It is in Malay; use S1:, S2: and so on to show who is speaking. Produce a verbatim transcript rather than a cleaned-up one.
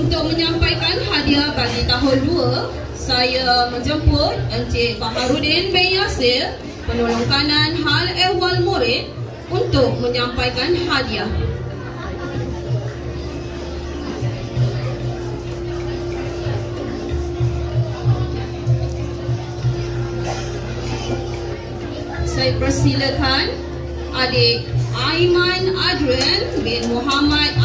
S1: Untuk menyampaikan hadiah bagi tahun dua, saya menjemput Encik Baharudin bin Yasir, penolong kanan hal ehwal murid, untuk menyampaikan hadiah. Saya persilakan adik Aiman Adrian bin Muhammad